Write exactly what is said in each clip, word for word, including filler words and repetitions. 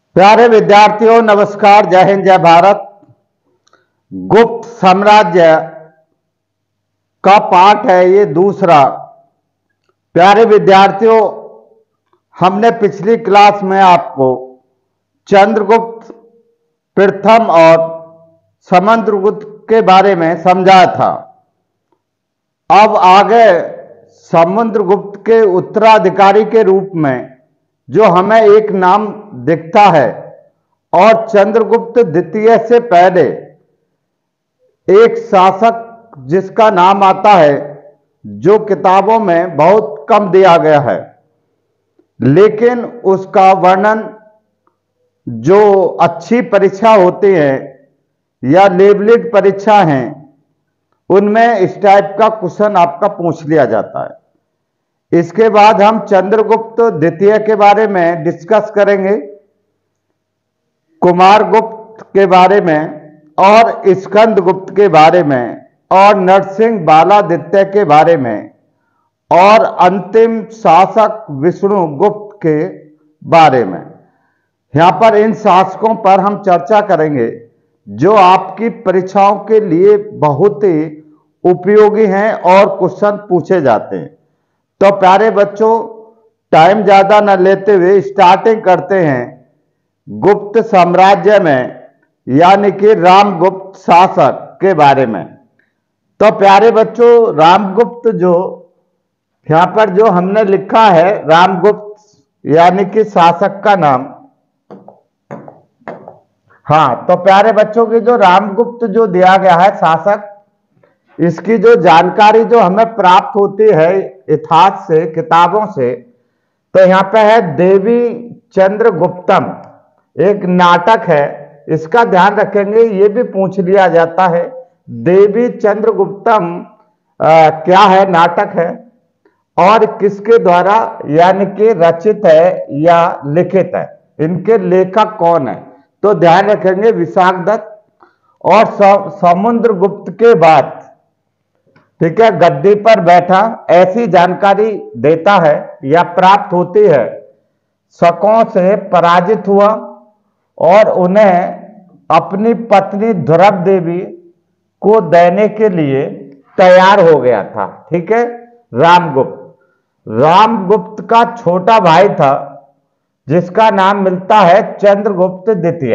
प्यारे विद्यार्थियों, नमस्कार। जय हिंद, जय भारत। गुप्त साम्राज्य का पाठ है ये दूसरा। प्यारे विद्यार्थियों, हमने पिछली क्लास में आपको चंद्रगुप्त प्रथम और समुद्रगुप्त के बारे में समझाया था। अब आगे समुद्रगुप्त के उत्तराधिकारी के रूप में जो हमें एक नाम दिखता है और चंद्रगुप्त द्वितीय से पहले एक शासक जिसका नाम आता है, जो किताबों में बहुत कम दिया गया है, लेकिन उसका वर्णन जो अच्छी परीक्षा होती है या लेवलिड परीक्षा है उनमें इस टाइप का क्वेश्चन आपका पूछ लिया जाता है। इसके बाद हम चंद्रगुप्त द्वितीय के बारे में डिस्कस करेंगे, कुमारगुप्त के बारे में और स्कंदगुप्त के बारे में और नरसिंह बालादित्य के बारे में और अंतिम शासक विष्णुगुप्त के बारे में। यहां पर इन शासकों पर हम चर्चा करेंगे जो आपकी परीक्षाओं के लिए बहुत ही उपयोगी हैं और क्वेश्चन पूछे जाते हैं। तो प्यारे बच्चों, टाइम ज्यादा न लेते हुए स्टार्टिंग करते हैं गुप्त साम्राज्य में, यानी कि रामगुप्त शासक के बारे में। तो प्यारे बच्चों, रामगुप्त जो यहां पर जो हमने लिखा है, रामगुप्त यानी कि शासक का नाम। हाँ, तो प्यारे बच्चों की जो रामगुप्त जो दिया गया है शासक, इसकी जो जानकारी जो हमें प्राप्त होती है इतिहास से, किताबों से, तो यहाँ पे है देवी चंद्रगुप्तम, एक नाटक है, इसका ध्यान रखेंगे, ये भी पूछ लिया जाता है। देवी चंद्रगुप्तम आ, क्या है, नाटक है और किसके द्वारा यानी कि रचित है या लिखित है, इनके लेखक कौन है, तो ध्यान रखेंगे विशाखदत्त। और समुद्रगुप्त के बाद, ठीक है, गद्दी पर बैठा, ऐसी जानकारी देता है या प्राप्त होती है, शकों से पराजित हुआ और उन्हें अपनी पत्नी ध्रुव देवी को देने के लिए तैयार हो गया था। ठीक है, रामगुप्त रामगुप्त का छोटा भाई था जिसका नाम मिलता है चंद्रगुप्त द्वितीय।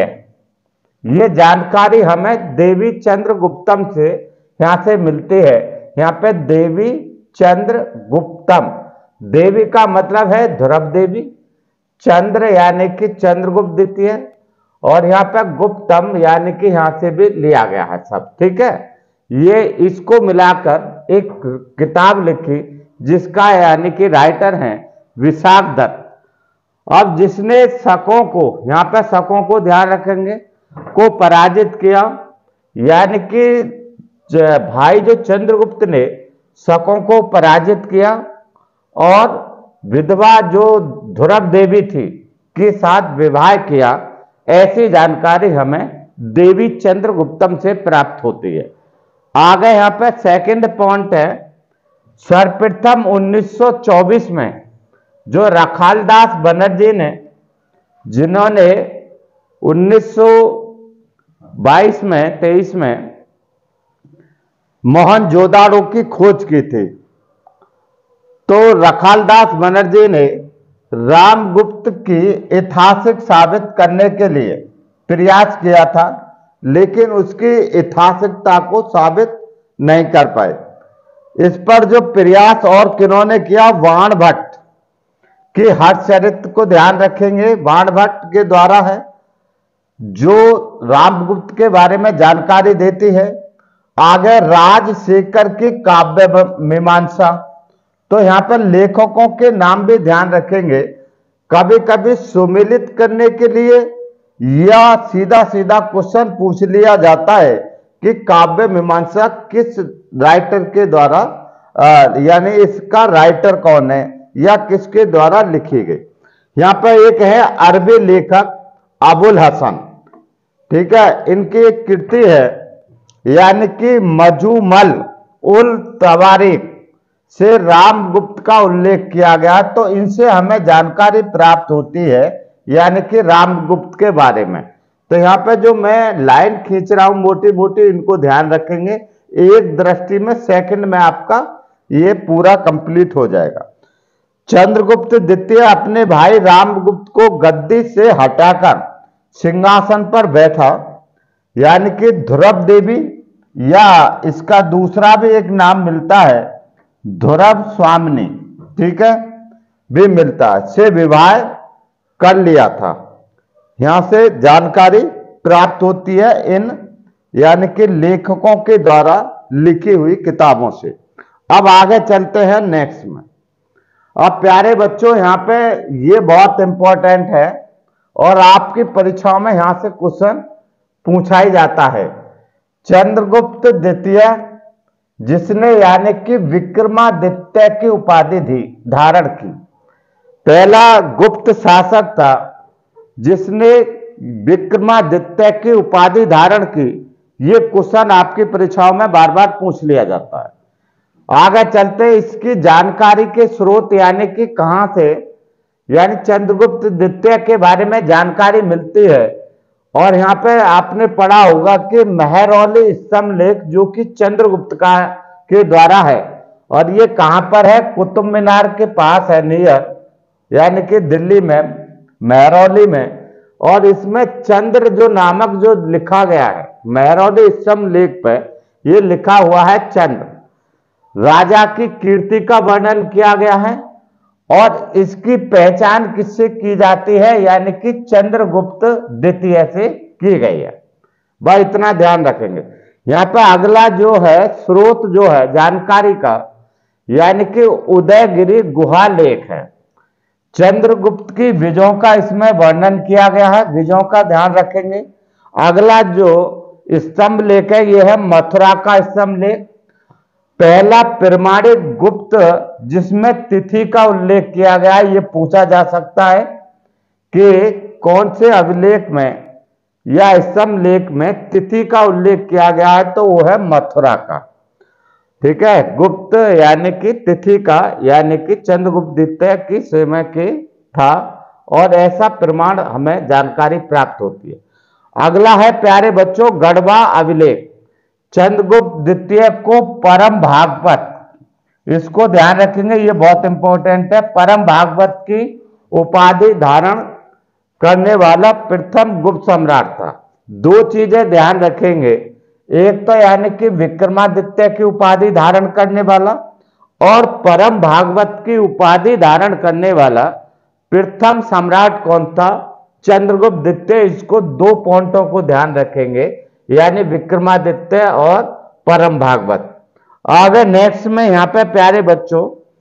ये जानकारी हमें देवी चंद्रगुप्तम से यहां से मिलती है। यहाँ पे देवी चंद्रगुप्तम, देवी का मतलब है ध्रुव देवी, चंद्र यानी कि चंद्रगुप्त द्वितीय, और यहाँ पे गुप्तम यानी कि यहाँ से भी लिया गया है सब। ठीक है, ये इसको मिलाकर एक किताब लिखी जिसका यानी कि राइटर हैं विशाखदत्त। अब जिसने शकों को, यहाँ पे शकों को ध्यान रखेंगे, को पराजित किया, यानी कि भाई जो चंद्रगुप्त ने शकों को पराजित किया और विधवा जो ध्रुव देवी थी के साथ विवाह किया, ऐसी जानकारी हमें देवी चंद्रगुप्तम से प्राप्त होती है। आगे यहाँ पे सेकंड पॉइंट है, सर्वप्रथम उन्नीस सौ चौबीस में जो रखालदास बनर्जी ने, जिन्होंने उन्नीस सौ बाईस में तेईस में मोहनजोदाड़ो की खोज की थी, तो रखालदास बनर्जी ने रामगुप्त की ऐतिहासिक साबित करने के लिए प्रयास किया था, लेकिन उसकी ऐतिहासिकता को साबित नहीं कर पाए। इस पर जो प्रयास और किन्होंने किया, बाणभट्ट के हर्षचरित्र को ध्यान रखेंगे, बाणभट्ट के द्वारा है, जो रामगुप्त के बारे में जानकारी देती है। आगे राजशेखर की काव्य मीमांसा, तो यहां पर लेखकों के नाम भी ध्यान रखेंगे, कभी कभी सुमिलित करने के लिए या सीधा सीधा क्वेश्चन पूछ लिया जाता है कि काव्य मीमांसा किस राइटर के द्वारा, यानी इसका राइटर कौन है या किसके द्वारा लिखी गई। यहां पर एक है अरबी लेखक अबुल हसन, ठीक है, इनकी एक कृति है यानी कि मजूमल उल तवारीख से रामगुप्त का उल्लेख किया गया, तो इनसे हमें जानकारी प्राप्त होती है यानी कि रामगुप्त के बारे में। तो यहाँ पे जो मैं लाइन खींच रहा हूं मोटी मोटी, इनको ध्यान रखेंगे, एक दृष्टि में सेकंड में आपका ये पूरा कंप्लीट हो जाएगा। चंद्रगुप्त द्वितीय अपने भाई रामगुप्त को गद्दी से हटाकर सिंहासन पर बैठा, यानी कि ध्रुव देवी, या इसका दूसरा भी एक नाम मिलता है ध्रुव स्वामिनी, ठीक है, भी मिलता है, से विवाह कर लिया था। यहां से जानकारी प्राप्त होती है इन यानी कि लेखकों के द्वारा लिखी हुई किताबों से। अब आगे चलते हैं नेक्स्ट में। अब प्यारे बच्चों, यहाँ पे ये बहुत इंपॉर्टेंट है और आपकी परीक्षाओं में यहां से क्वेश्चन पूछा ही जाता है। चंद्रगुप्त द्वितीय, जिसने यानी कि विक्रमादित्य की उपाधि दी धारण की, पहला गुप्त शासक था जिसने विक्रमादित्य की उपाधि धारण की। ये क्वेश्चन आपकी परीक्षाओं में बार बार पूछ लिया जाता है। आगे चलते, इसकी जानकारी के स्रोत यानी कि कहां से, यानी चंद्रगुप्त द्वितीय के बारे में जानकारी मिलती है। और यहां पे आपने पढ़ा होगा कि मेहरौली स्तंभलेख जो कि चंद्रगुप्त का के द्वारा है, और ये कहां पर है, कुतुब मीनार के पास है, नियर, यानी कि दिल्ली में मेहरौली में। और इसमें चंद्र जो नामक जो लिखा गया है मेहरौली स्तंभलेख पे, ये लिखा हुआ है चंद्र। राजा की कीर्ति का वर्णन किया गया है और इसकी पहचान किससे की जाती है, यानी कि चंद्रगुप्त द्वितीय से की गई है। भाई इतना ध्यान रखेंगे। यहां पर अगला जो है स्रोत जो है जानकारी का, यानी कि उदयगिरि गुहा लेख है। चंद्रगुप्त की विजयों का इसमें वर्णन किया गया है, विजयों का ध्यान रखेंगे। अगला जो स्तंभ लेख है यह है मथुरा का स्तंभ लेख। पहला प्रमाणिक गुप्त, जिसमें तिथि का उल्लेख किया गया है, यह पूछा जा सकता है कि कौन से अभिलेख में या स्तंभ लेख में तिथि का उल्लेख किया गया है, तो वो है मथुरा का, ठीक है। गुप्त यानी कि तिथि का, यानी कि चंद्रगुप्त द्वितीय की समय के था, और ऐसा प्रमाण हमें जानकारी प्राप्त होती है। अगला है प्यारे बच्चों गढ़वा अभिलेख। चंद्रगुप्त द्वितीय को परम भागवत, इसको ध्यान रखेंगे, ये बहुत इंपॉर्टेंट है। परम भागवत की उपाधि धारण करने वाला प्रथम गुप्त सम्राट था। दो चीजें ध्यान रखेंगे, एक तो यानी कि विक्रमादित्य की उपाधि धारण करने वाला, और परम भागवत की उपाधि धारण करने वाला प्रथम सम्राट कौन था, चंद्रगुप्त द्वितीय। इसको दो पॉइंटों को ध्यान रखेंगे, यानी विक्रमादित्य और परम भागवत। आगे नेक्स्ट में यहाँ पे प्यारे बच्चों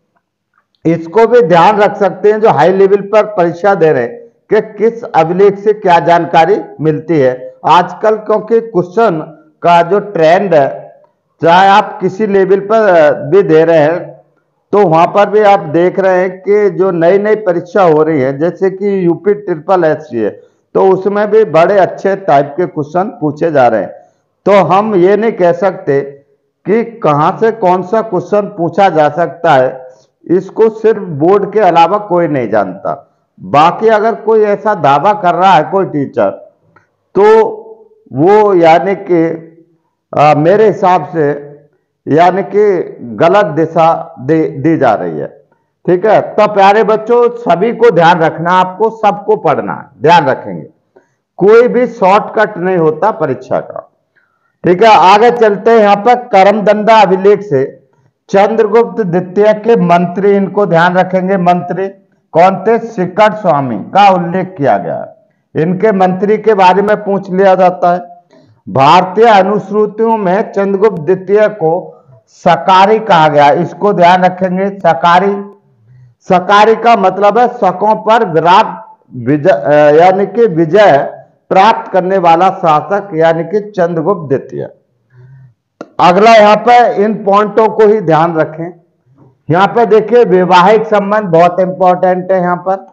इसको भी ध्यान रख सकते हैं जो हाई लेवल पर परीक्षा दे रहे हैं कि किस अभिलेख से क्या जानकारी मिलती है। आजकल क्योंकि क्वेश्चन का जो ट्रेंड है, चाहे आप किसी लेवल पर भी दे रहे हैं, तो वहां पर भी आप देख रहे हैं कि जो नई नई परीक्षा हो रही है, जैसे कि यूपी ट्रिपल एस सी है, तो उसमें भी बड़े अच्छे टाइप के क्वेश्चन पूछे जा रहे हैं। तो हम ये नहीं कह सकते कि कहां से कौन सा क्वेश्चन पूछा जा सकता है, इसको सिर्फ बोर्ड के अलावा कोई नहीं जानता। बाकी अगर कोई ऐसा दावा कर रहा है कोई टीचर, तो वो यानी कि मेरे हिसाब से यानी कि गलत दिशा दे दी जा रही है, ठीक है। तो प्यारे बच्चों सभी को ध्यान रखना, आपको सबको पढ़ना है, ध्यान रखेंगे, कोई भी शॉर्टकट नहीं होता परीक्षा का, ठीक है। आगे चलते हैं यहाँ पर करमदंडा अभिलेख से चंद्रगुप्त द्वितीय के मंत्री, इनको ध्यान रखेंगे, मंत्री कौन थे, सिकट स्वामी का उल्लेख किया गया है। इनके मंत्री के बारे में पूछ लिया जाता है। भारतीय अनुश्रुतियों में चंद्रगुप्त द्वितीय को सकारी कहा गया, इसको ध्यान रखेंगे। सकारी, सकारी का मतलब है शकों पर विराट विजय, यानी कि विजय प्राप्त करने वाला शासक, यानी कि चंद्रगुप्त द्वितीय। अगला यहाँ पर इन पॉइंटों को ही ध्यान रखें। यहाँ पे देखिए वैवाहिक संबंध बहुत इंपॉर्टेंट है। यहाँ पर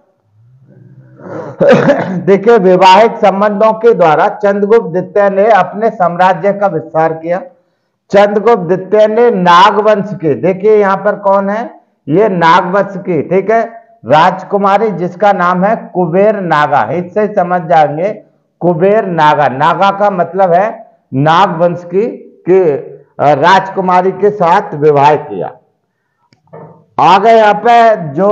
देखिए वैवाहिक संबंधों के द्वारा चंद्रगुप्त द्वितीय ने अपने साम्राज्य का विस्तार किया। चंद्रगुप्त द्वितीय ने नागवंश के, देखिए यहाँ पर कौन है, ये नागवंश की, ठीक है, राजकुमारी जिसका नाम है कुबेर नागा, इससे समझ जाएंगे कुबेर नागा। नागा का मतलब है नाग वंश की कि राजकुमारी के साथ विवाह किया। आगे यहाँ पे जो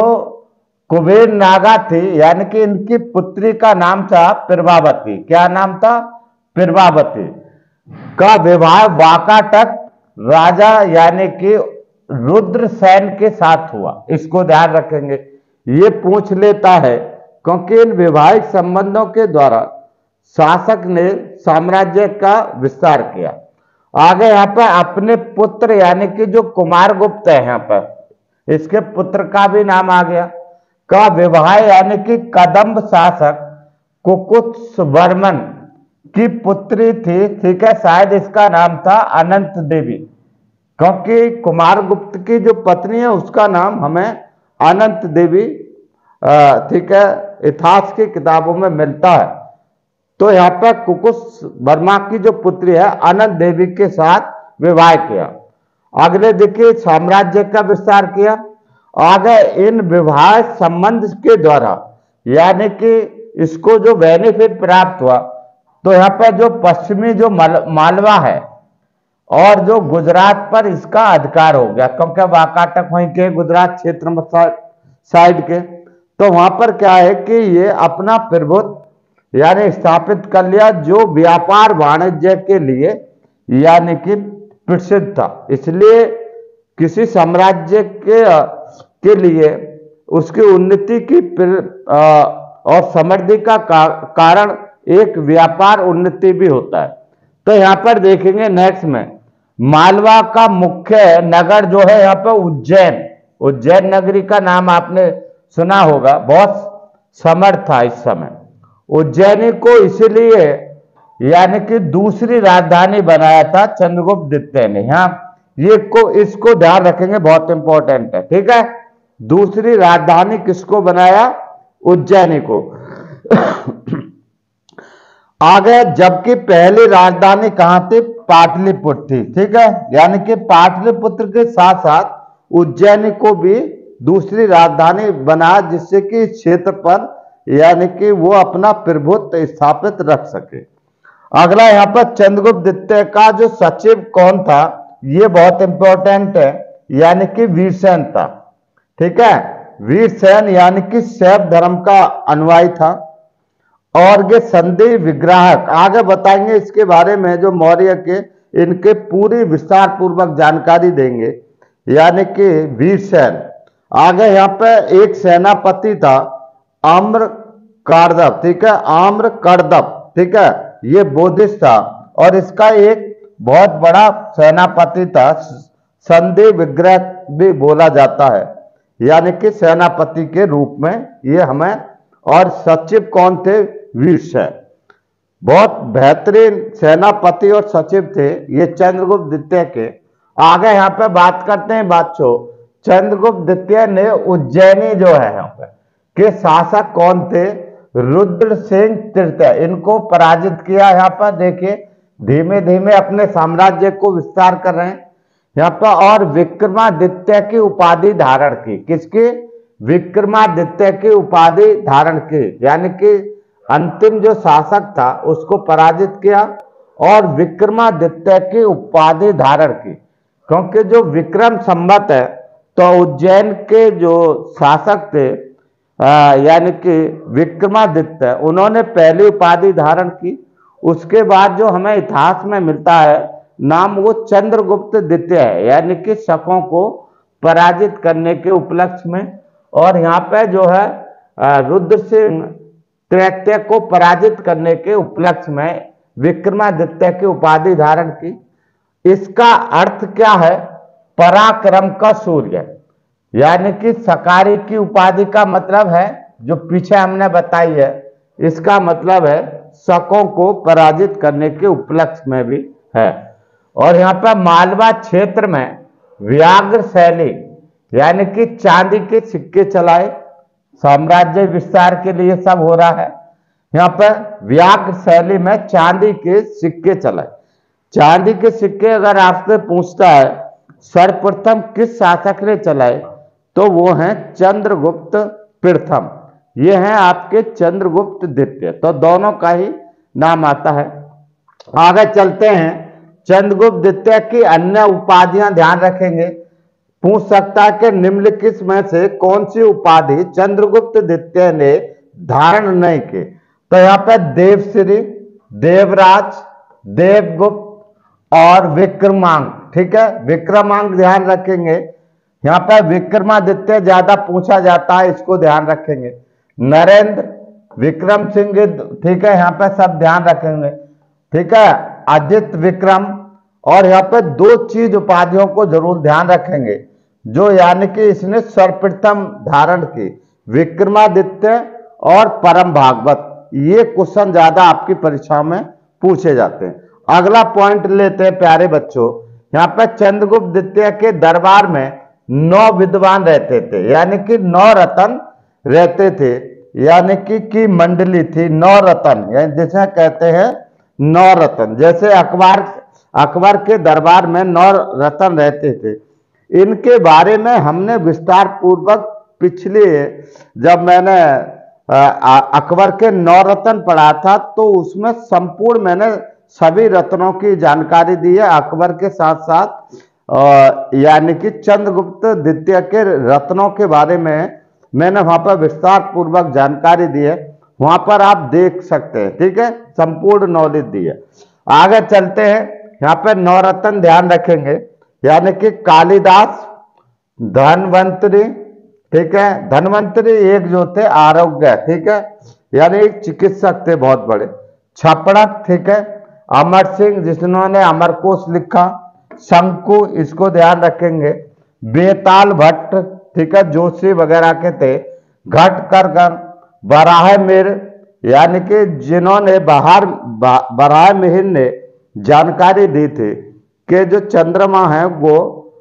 कुबेर नागा थी यानी कि इनकी पुत्री का नाम था प्रभावती। क्या नाम था? प्रभावती का विवाह वाकाटक राजा यानी कि रुद्रसेन के साथ हुआ। इसको ध्यान रखेंगे, ये पूछ लेता है क्योंकि इन वैवाहिक संबंधों के द्वारा शासक ने साम्राज्य का विस्तार किया। आगे यहाँ पर अपने पुत्र यानी कि जो कुमारगुप्त है, यहाँ पर इसके पुत्र का भी नाम आ गया, का विवाह यानी कि कदम्ब शासक कुकुत्स वर्मन की पुत्री थी। ठीक है, शायद इसका नाम था अनंत देवी, क्योंकि कुमारगुप्त की जो पत्नी है उसका नाम हमें अनंत देवी ठीक है इतिहास की किताबों में मिलता है। तो यहाँ पर कुकुस वर्मा की जो पुत्री है अनंत देवी के साथ विवाह किया। अगले देखिए साम्राज्य का विस्तार किया। आगे इन विवाह संबंध के द्वारा यानी कि इसको जो बेनिफिट प्राप्त हुआ, तो यहाँ पर जो पश्चिमी जो मालवा है और जो गुजरात पर इसका अधिकार हो गया, क्योंकि वाकाटक वहीं के गुजरात क्षेत्र में साइड के, तो वहां पर क्या है कि ये अपना प्रभुत्व यानी स्थापित कर लिया, जो व्यापार वाणिज्य के लिए यानी कि प्रसिद्ध था। इसलिए किसी साम्राज्य के के लिए उसकी उन्नति की आ, और समृद्धि का कारण एक व्यापार उन्नति भी होता है। तो यहाँ पर देखेंगे नेक्स्ट में मालवा का मुख्य नगर जो है यहाँ पर उज्जैन। उज्जैन नगरी का नाम आपने सुना होगा, बहुत समर्थ था इस समय। उज्जैनी को इसलिए यानी कि दूसरी राजधानी बनाया था चंद्रगुप्त द्वितीय ने। यहाँ ये को इसको ध्यान रखेंगे, बहुत इंपॉर्टेंट है। ठीक है, दूसरी राजधानी किसको बनाया? उज्जैनी को। आगे जबकि पहली राजधानी कहां थी? पाटलिपुत्र थी। ठीक है, यानी कि पाटलिपुत्र के साथ साथ उज्जैनी को भी दूसरी राजधानी बना, जिससे कि इस क्षेत्र पर यानी कि वो अपना प्रभुत्व स्थापित रख सके। अगला यहाँ पर चंद्रगुप्त द्वितीय का जो सचिव कौन था, ये बहुत इंपॉर्टेंट है, यानी कि वीरसेन था। ठीक है, वीरसेन यानी कि शैव धर्म का अनुयायी था। और ये संधि विग्राहक आगे बताएंगे इसके बारे में, जो मौर्य के इनके पूरी विस्तार पूर्वक जानकारी देंगे। यानी कि वीरसेन आगे यहाँ पे एक सेनापति था आम्र कार्दव। ठीक है, आम्र कर्दव। ठीक है, ये बोधिस्ट था और इसका एक बहुत बड़ा सेनापति था, संधि विग्रह भी बोला जाता है, यानी कि सेनापति के रूप में ये हमें। और सचिव कौन थे? वीरसेन। बहुत बेहतरीन सेनापति और सचिव थे ये चंद्रगुप्त द्वितीय के। आगे यहाँ पे बात करते हैं बादशाह चंद्रगुप्त द्वितीय ने उज्जैनी जो है यहाँ पे के शासक कौन थे? रुद्रसेन तृतीय, इनको पराजित किया। यहाँ पर देखिए धीमे धीमे अपने साम्राज्य को विस्तार कर रहे हैं यहाँ पर। और विक्रमादित्य की उपाधि धारण की। किसकी? विक्रमादित्य की उपाधि धारण की, यानी कि अंतिम जो शासक था उसको पराजित किया और विक्रमादित्य की उपाधि धारण की। क्योंकि जो विक्रम संवत है तो उज्जैन के जो शासक थे यानी कि विक्रमादित्य, उन्होंने पहली उपाधि धारण की। उसके बाद जो हमें इतिहास में मिलता है नाम, वो चंद्रगुप्त द्वितीय है, यानी कि शकों को पराजित करने के उपलक्ष्य में। और यहाँ पे जो है रुद्रसिंह तृतीय को पराजित करने के उपलक्ष्य में विक्रमादित्य की उपाधि धारण की। इसका अर्थ क्या है? पराक्रम का सूर्य, यानी कि सकारी की उपाधि का मतलब है जो पीछे हमने बताई है, इसका मतलब है शकों को पराजित करने के उपलक्ष्य में भी है। और यहाँ पर मालवा क्षेत्र में व्याघ्र शैली यानी कि चांदी के सिक्के चलाए, साम्राज्य विस्तार के लिए सब हो रहा है। यहाँ पर व्याघ्र शैली में चांदी के सिक्के चलाए। चांदी के सिक्के अगर आपसे पूछता है सर्वप्रथम किस शासक ने चलाए, तो वो हैं चंद्रगुप्त प्रथम, ये हैं आपके चंद्रगुप्त द्वितीय, तो दोनों का ही नाम आता है। आगे चलते हैं, चंद्रगुप्त द्वितीय की अन्य उपाधियां ध्यान रखेंगे। पूछ सकता है कि निम्नलिखित में से कौन सी उपाधि चंद्रगुप्त द्वितीय ने धारण नहीं की, तो यहाँ पे देवश्री, देवराज, देवगुप्त और विक्रमांक। ठीक है, विक्रमांक ध्यान रखेंगे, यहाँ पे विक्रमादित्य ज्यादा पूछा जाता है, इसको ध्यान रखेंगे। नरेंद्र, विक्रम सिंह, ठीक है, यहाँ पे सब ध्यान रखेंगे। ठीक है, आदित्य विक्रम, और यहाँ पे दो चीज उपाधियों को जरूर ध्यान रखेंगे जो यानी कि इसने सर्वप्रथम धारण की, विक्रमादित्य और परम भागवत। ये क्वेश्चन ज्यादा आपकी परीक्षा में पूछे जाते हैं। अगला पॉइंट लेते हैं प्यारे बच्चों, यहाँ पे चंद्रगुप्त द्वितीय के दरबार में नौ विद्वान रहते थे, यानी कि नौ रतन रहते थे, यानी कि की मंडली थी नौ रतन, यानी जैसे कहते हैं नौ रतन। जैसे अकबर अकबर के दरबार में नौ रतन रहते थे, इनके बारे में हमने विस्तार पूर्वक पिछले जब मैंने अकबर के नौ रत्न पढ़ा था तो उसमें संपूर्ण मैंने सभी रत्नों की जानकारी दी है, अकबर के साथ साथ यानी कि चंद्रगुप्त द्वितीय के रत्नों के बारे में मैंने वहां पर विस्तार पूर्वक जानकारी दी है, वहां पर आप देख सकते हैं। ठीक है, संपूर्ण नॉलेज दी है। आगे चलते हैं, यहाँ पे नौ रत्न ध्यान रखेंगे, यानी कि कालिदास, धनवंतरी, ठीक है, धनवंतरी एक जो थे आरोग्य, ठीक है, यानी एक चिकित्सक थे बहुत बड़े। छपड़क, ठीक है, अमर सिंह जिन्होंने अमरकोश लिखा। शंकु, इसको ध्यान रखेंगे। बेताल भट्ट, ठीक है, जोशी वगैरह के थे। घटकरगन, बराह मिहिर, यानी कि जिन्होंने बाहर बराह मिहिर ने जानकारी दी थी कि जो चंद्रमा है वो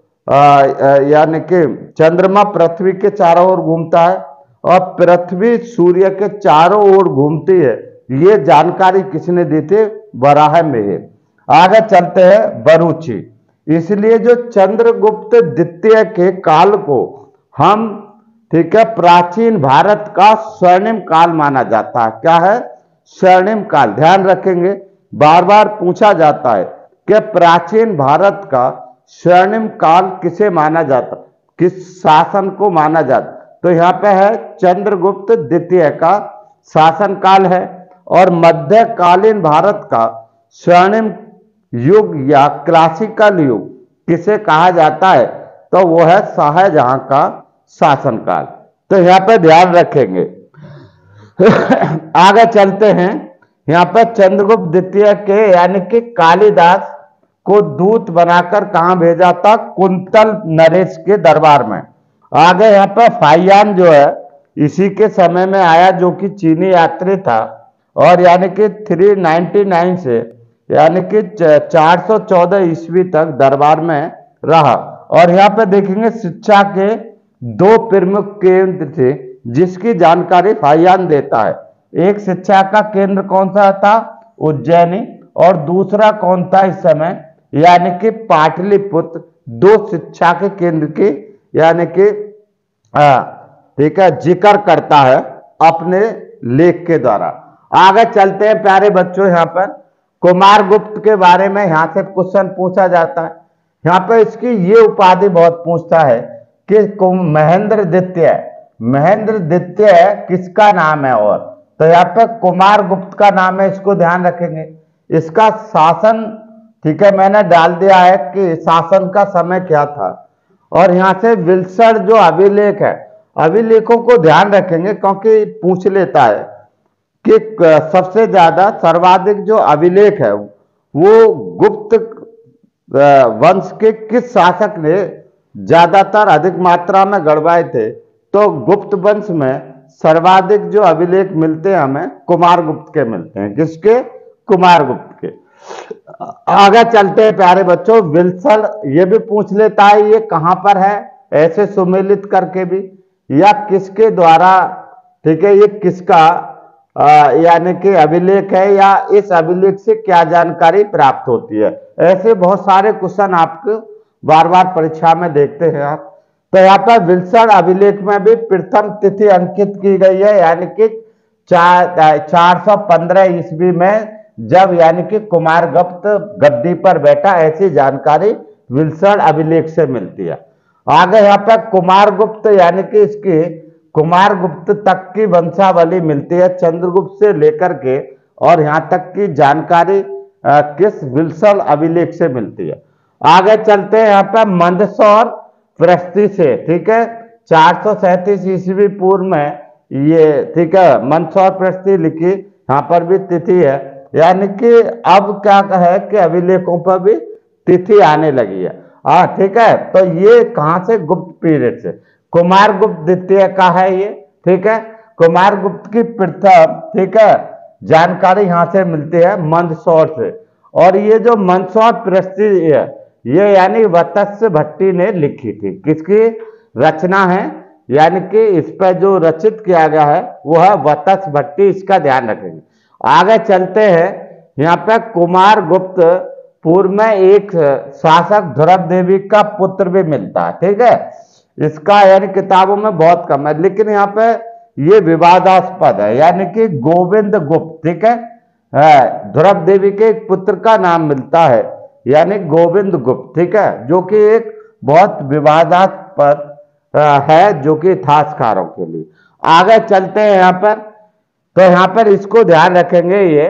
यानी कि चंद्रमा पृथ्वी के चारों ओर घूमता है और पृथ्वी सूर्य के चारों ओर घूमती है, ये जानकारी किसने दी थी? बराह मिहिर। आगे चलते हैं, बरूची। इसलिए जो चंद्रगुप्त द्वितीय के काल को हम, ठीक है, प्राचीन भारत का स्वर्णिम काल माना जाता है। क्या है? स्वर्णिम काल। ध्यान रखेंगे, बार बार पूछा जाता है कि प्राचीन भारत का स्वर्णिम काल किसे माना जाता, किस शासन को माना जाता, तो यहाँ पे है चंद्रगुप्त द्वितीय का शासन काल है। और मध्यकालीन भारत का स्वर्णिम युग या क्लासिकल युग किसे कहा जाता है, तो वो है शाहजहां का शासन काल। तो यहाँ पे ध्यान रखेंगे। आगे चलते हैं, यहाँ पे चंद्रगुप्त द्वितीय के यानी कि कालिदास को दूत बनाकर कहां भेजा था? कुंतल नरेश के दरबार में। आगे यहाँ पे फाहियान जो है इसी के समय में आया, जो कि चीनी यात्री था, और यानी कि तीन सौ निन्यानवे से यानी कि चार सौ चौदह ईस्वी तक दरबार में रहा। और यहाँ पे देखेंगे शिक्षा के दो प्रमुख केंद्र थे जिसकी जानकारी फाहियान देता है। एक शिक्षा का केंद्र कौन सा था? उज्जैनी। और दूसरा कौन था इस समय? यानी कि पाटलिपुत्र। दो शिक्षा के केंद्र की यानी कि ठीक है जिक्र करता है अपने लेख के द्वारा। आगे चलते हैं प्यारे बच्चों, यहाँ पर कुमारगुप्त के बारे में यहाँ से क्वेश्चन पूछा जाता है। यहाँ पर इसकी ये उपाधि बहुत पूछता है कि महेंद्र द्वितीय, महेंद्र द्वितीय किसका नाम है? और तो यहाँ पे कुमारगुप्त का नाम है, इसको ध्यान रखेंगे। इसका शासन, ठीक है, मैंने डाल दिया है कि शासन का समय क्या था। और यहाँ से विल्सर जो अभिलेख है, अभिलेखों को ध्यान रखेंगे क्योंकि पूछ लेता है कि सबसे ज्यादा सर्वाधिक जो अभिलेख है वो गुप्त वंश के किस शासक ने ज्यादातर अधिक मात्रा में गढ़वाए थे? तो गुप्त वंश में सर्वाधिक जो अभिलेख मिलते हैं हमें कुमारगुप्त के मिलते हैं। किसके? कुमारगुप्त के। आगे चलते हैं प्यारे बच्चों, विल्सन ये भी पूछ लेता है ये कहां पर है, ऐसे सुमेलित करके भी, या किसके द्वारा, ठीक है, ये किसका यानी कि अभिलेख है, या इस अभिलेख से क्या जानकारी प्राप्त होती है। ऐसे बहुत सारे क्वेश्चन आपको बार बार परीक्षा में देखते हैं आप। तो यहाँ पर विल्सन अभिलेख में भी प्रथम तिथि अंकित की गई है, यानी कि चार चार सौ पंद्रह ईस्वी में, जब यानी कि कुमारगुप्त गद्दी पर बैठा, ऐसी जानकारी विल्सन अभिलेख से मिलती है। आगे यहाँ पर कुमारगुप्त यानी कि इसकी कुमारगुप्त तक की वंशावली मिलती है, चंद्रगुप्त से लेकर के, और यहाँ तक की जानकारी आ, किस विल्सन अभिलेख से मिलती है। आगे चलते हैं यहाँ पर मंदसौर प्रस्ती से, ठीक है, चार सौ सैंतीस ईस्वी पूर्व में ये, ठीक है, मंदसौर प्रस्ती लिखी, यहाँ पर भी तिथि है, यानी कि अब क्या है कि अभिलेखों पर भी तिथि आने लगी है। हाँ, ठीक है, तो ये कहां से? गुप्त पीरियड से, कुमारगुप्त द्वितीय का है ये, ठीक है, कुमारगुप्त की प्रथम, ठीक है, जानकारी यहां से मिलती है मंदसौर से। और ये जो मंदसौर प्रस्ती है, ये यानी वत्स्य भट्टी ने लिखी थी, किसकी रचना है, यानी कि इस पर जो रचित किया गया है वो है वत्स्य भट्टी, इसका ध्यान रखेंगे। आगे चलते हैं, यहाँ पे कुमारगुप्त पूर्व में एक शासक ध्रुव देवी का पुत्र भी मिलता है, ठीक है, इसका यानी किताबों में बहुत कम है, लेकिन यहाँ पे ये विवादास्पद है, यानी कि गोविंद गुप्त, ठीक है, ध्रुव देवी के एक पुत्र का नाम मिलता है, यानी गोविंद गुप्त, ठीक है, जो कि एक बहुत विवादास्पद है, जो कि इतिहासकारों के लिए। आगे चलते हैं यहाँ पर, तो यहाँ पर इसको ध्यान रखेंगे, ये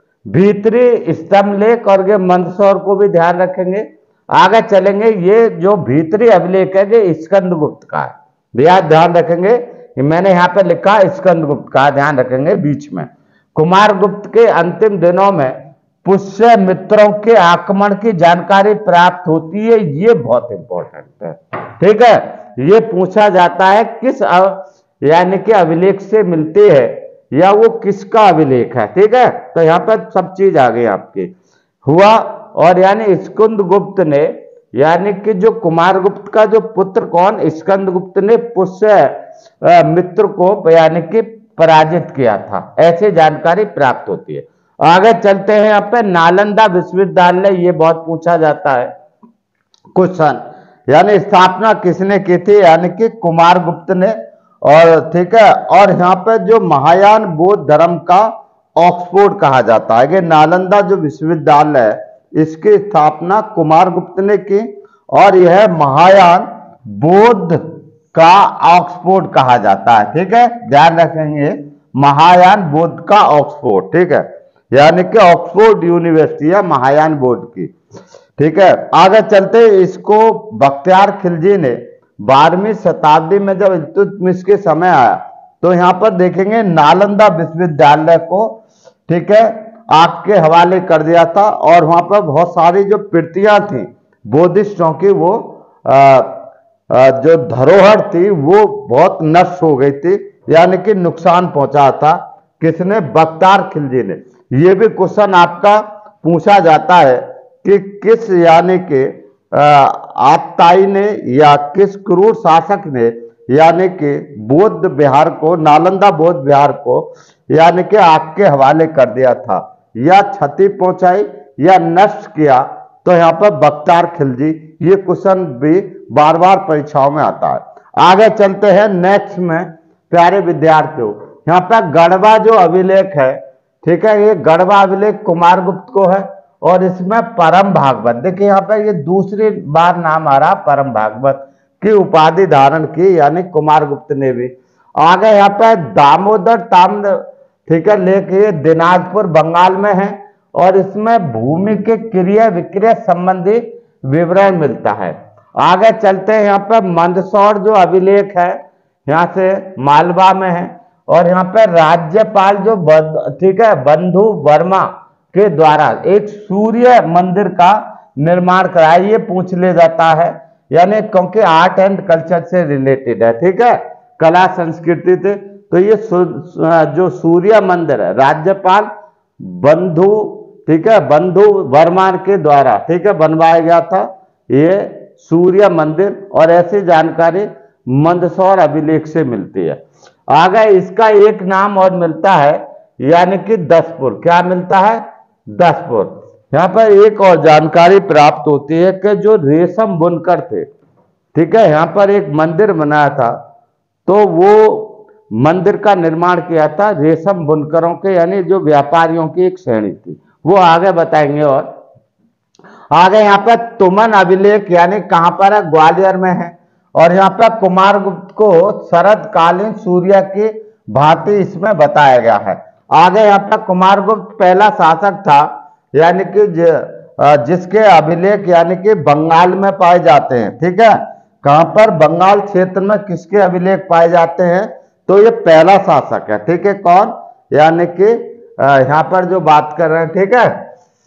भीतरी स्तंभ लेख और ये मंदसौर को भी ध्यान रखेंगे। आगे चलेंगे, ये जो भीतरी अभिलेख है ये स्कंदगुप्त का है, ध्यान रखेंगे, मैंने यहाँ पर लिखा स्कंदगुप्त का, ध्यान रखेंगे बीच में। कुमारगुप्त के अंतिम दिनों में पुष्य मित्रों के आक्रमण की जानकारी प्राप्त होती है, ये बहुत इंपॉर्टेंट है, ठीक है, ये पूछा जाता है किस यानी कि अभिलेख से मिलती है, या वो किसका अभिलेख है, ठीक है, तो यहाँ पर सब चीज आ गई आपकी हुआ। और यानी स्कंदगुप्त ने, यानी कि जो कुमारगुप्त का जो पुत्र कौन, स्कंदगुप्त ने पुष्य मित्र को यानी कि पराजित किया था, ऐसी जानकारी प्राप्त होती है। आगे चलते हैं, यहाँ पे नालंदा विश्वविद्यालय, ये बहुत पूछा जाता है क्वेश्चन, यानी स्थापना किसने की थी, यानी कि कुमारगुप्त ने, और ठीक है, और यहाँ पे जो महायान बौद्ध धर्म का ऑक्सफोर्ड कहा जाता है, कि नालंदा जो विश्वविद्यालय है इसकी स्थापना कुमारगुप्त ने की, और यह महायान बौद्ध का ऑक्सफोर्ड कहा जाता है, ठीक है, ध्यान रखेंगे, महायान बौद्ध का ऑक्सफोर्ड, ठीक है, यानी कि ऑक्सफोर्ड यूनिवर्सिटी है महायान बौद्ध की, ठीक है। आगे चलते, इसको बख्तियार खिलजी ने बारहवीं शताब्दी में जब इल्तुतमिश के समय आया, तो यहाँ पर देखेंगे नालंदा विश्वविद्यालय को, ठीक है, आग के हवाले कर दिया था, और वहां पर बहुत सारी जो प्रतियां थी बौद्धिस्टों की, वो आ, आ, जो धरोहर थी वो बहुत नष्ट हो गई थी, यानी कि नुकसान पहुंचा था, किसने? बख्तियार खिलजी ने। ये भी क्वेश्चन आपका पूछा जाता है कि किस यानी कि आपताई ने या किस क्रूर शासक ने यानी कि बौद्ध विहार को, नालंदा बौद्ध विहार को यानी कि आग के हवाले कर दिया था, या क्षति पहुंचाई या नष्ट किया, तो यहाँ पर बख्तियार खिलजी, ये क्वेश्चन भी बार बार परीक्षाओं में आता है। आगे चलते हैं नेक्स्ट में, प्यारे विद्यार्थियों, यहाँ पर गढ़वा जो अभिलेख है, ठीक है, ये गढ़वा अभिलेख कुमारगुप्त को है, और इसमें परम भागवत, देखिए यहाँ पर ये दूसरी बार नाम आ रहा, परम भागवत की उपाधि धारण की, यानी कुमारगुप्त ने भी। आगे यहाँ पर दामोदर ताम्र, ठीक है, लेख ये दिनाजपुर बंगाल में है, और इसमें भूमि के क्रिया विक्रिया संबंधी विवरण मिलता है। आगे चलते हैं, यहाँ पर मंदसौर जो अभिलेख है यहाँ से मालवा में है, और यहाँ पर राज्यपाल जो, ठीक है, बंधु वर्मा के द्वारा एक सूर्य मंदिर का निर्माण कराया, ये पूछ ले जाता है, यानी क्योंकि आर्ट एंड कल्चर से रिलेटेड है, ठीक है, कला संस्कृति से, तो ये जो सूर्य मंदिर है राज्यपाल बंधु, ठीक है, बंधु वर्मा के द्वारा, ठीक है, बनवाया गया था ये सूर्य मंदिर, और ऐसी जानकारी मंदसौर अभिलेख से मिलती है। आगे इसका एक नाम और मिलता है, यानी कि दसपुर, क्या मिलता है? दसपुर। यहाँ पर एक और जानकारी प्राप्त होती है कि जो रेशम बुनकर थे, ठीक है, यहाँ पर एक मंदिर बनाया था, तो वो मंदिर का निर्माण किया था रेशम बुनकरों के, यानी जो व्यापारियों की एक श्रेणी थी, वो आगे बताएंगे। और आगे यहाँ पर तुमन अभिलेख यानी कहां पर है, ग्वालियर में है। और यहाँ पर कुमारगुप्त को शरदकालीन सूर्य की भांति इसमें बताया गया है। आगे यहाँ पर कुमारगुप्त पहला शासक था, यानी कि जिसके अभिलेख यानी कि बंगाल में पाए जाते हैं। ठीक है, कहां पर, बंगाल क्षेत्र में किसके अभिलेख पाए जाते हैं, तो ये पहला शासक है। ठीक है, कौन, यानी कि यहाँ पर जो बात कर रहे हैं। ठीक है,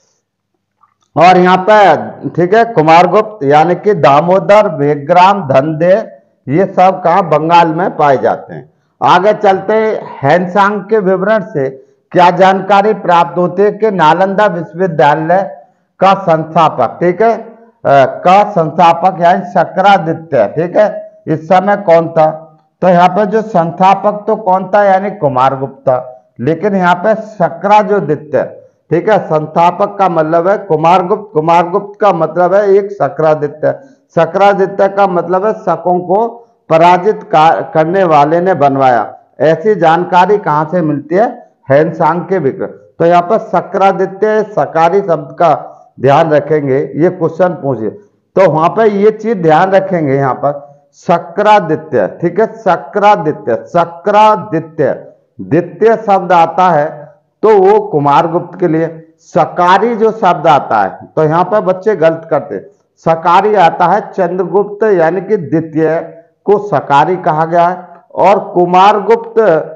और यहाँ पे ठीक है कुमारगुप्त यानी कि दामोदर, बेग्राम, धनदे, ये सब कहा, बंगाल में पाए जाते हैं। आगे चलते हैनसांग के विवरण से क्या जानकारी प्राप्त होती है कि नालंदा विश्वविद्यालय का संस्थापक, ठीक है, आ, का संस्थापक यानी शक्रादित्य, ठीक है, इस समय कौन था, तो यहाँ पे जो संस्थापक तो कौन था, यानी कुमारगुप्त था, लेकिन यहाँ पे शक्रादित्य, ठीक है, संस्थापक का मतलब है कुमारगुप्त, कुमारगुप्त का मतलब है एक शक्रादित्य, शक्रादित्य का मतलब है शकों को पराजित करने वाले ने बनवाया। ऐसी जानकारी कहां से मिलती है, हैनसांग के विक्रम। तो यहाँ पर शक्रादित्य सकारी शब्द का ध्यान रखेंगे, ये क्वेश्चन पूछिए तो वहां पर ये चीज ध्यान रखेंगे, यहाँ पर शक्रादित्य, ठीक है, शक्रादित्य, शक्रादित्य, द्वितीय शब्द आता है तो वो कुमारगुप्त के लिए। सकारी जो शब्द आता है तो यहाँ पर बच्चे गलत करते, सकारी आता है चंद्रगुप्त यानी कि द्वितीय को सकारी कहा गया है, और कुमारगुप्त